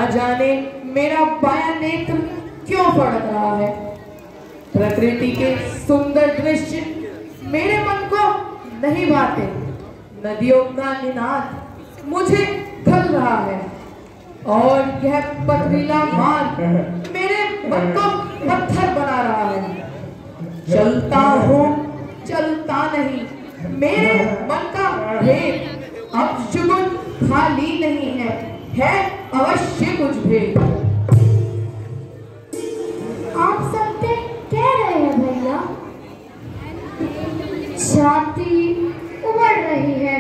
ना जाने मेरा बायां नेत्र क्यों फड़क रहा है। प्रकृति के सुंदर दृश्य मेरे मन को नहीं भाते। नदियों का निनाद मुझे खल रहा है और यह पथरीला मार्ग मेरे मन को पत्थर बना रहा है। चलता हूँ चलता नहीं, मेरे मन का भेद अब जुगुन खाली नहीं है अवश्य कुछ भेद। आप सत्य कह रहे हैं भैया। छाती उमड़ रही है,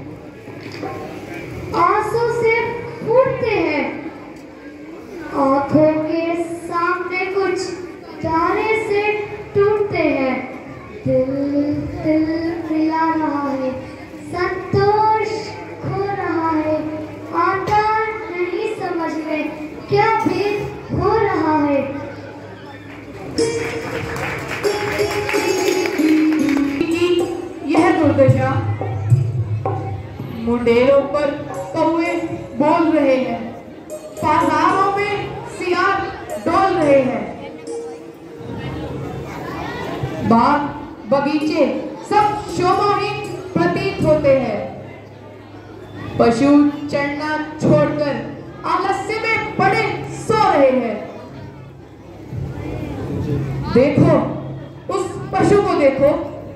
आंसू से फूटते हैं, आंखों के सामने कुछ तारे से टूटते हैं। दिल दिल मिला रहा है, संतोष खो रहा है, आता नहीं समझ में क्या भेद हो रहा है। यह दुर्दशा मुंडेरों पर कौवे बोल रहे हैं, बाजारों में सियार डोल रहे हैं, बाग बगीचे सब शोभाहीन प्रतीत होते हैं। पशु चरना छोड़कर आलस्य में पड़े सो रहे हैं। देखो उस पशु को देखो,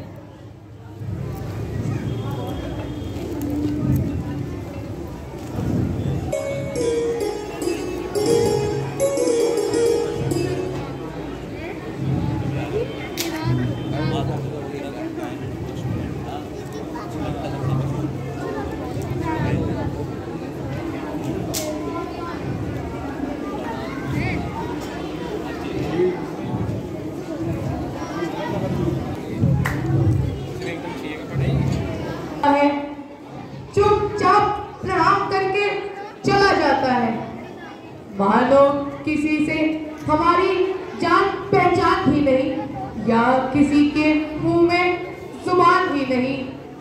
चुपचाप प्रणाम करके चला जाता है, मानो किसी से हमारी जान पहचान ही नहीं या किसी के मुंह में जुबान ही नहीं।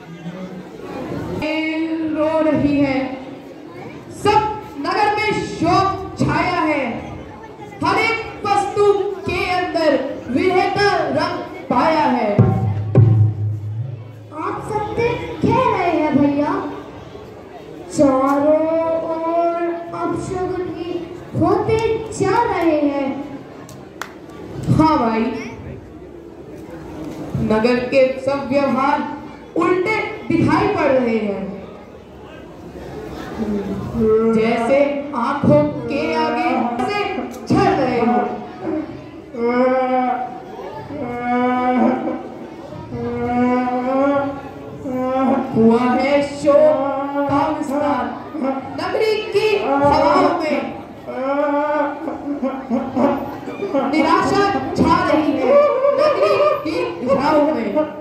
रो रही है, सब नगर में शोक छाया है, हर एक वस्तु के अंदर विरह का रंग पाया है। आप सत्य कह रहे हैं भैया। चारों ओर अपशगुन ही होते जा रहे हैं। हाँ भाई, नगर के सब व्यवहार उल्टे दिखाई पड़ रहे हैं, जैसे आंखों के आगे से झड़ रहे हो। हुआ है शोक का विस्तार नगरी की हवाओं में, निराशा छा रही है नगरी की दिशाओं में।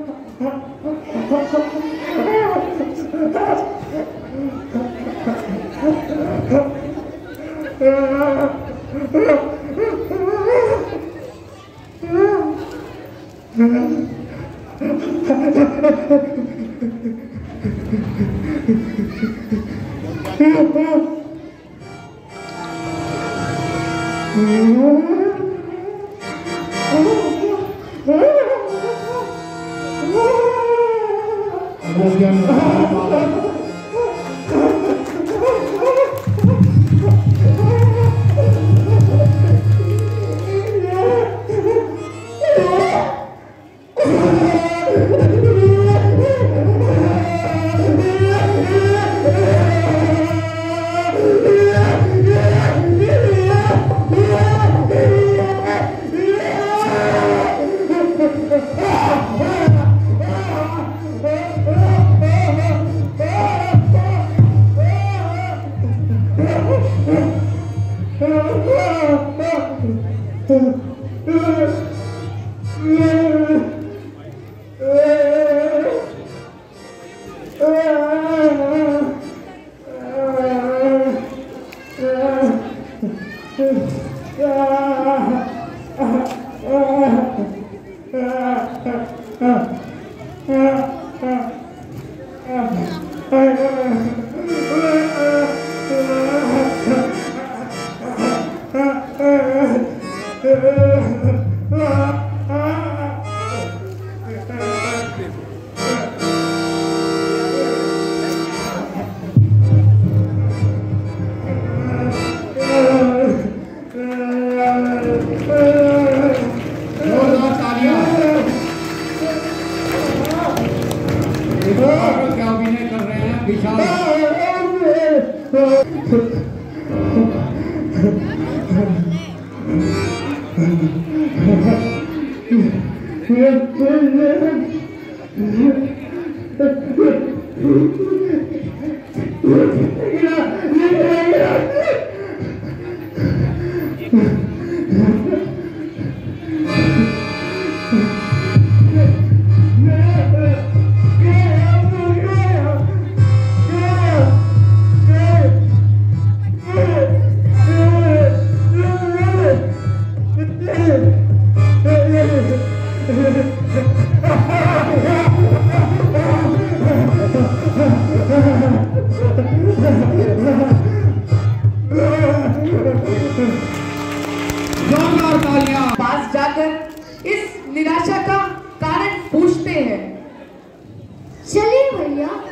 क्या अभिनय कर रहे हैं विशाल? पास जाकर इस निराशा का कारण पूछते हैं। चलिए भैया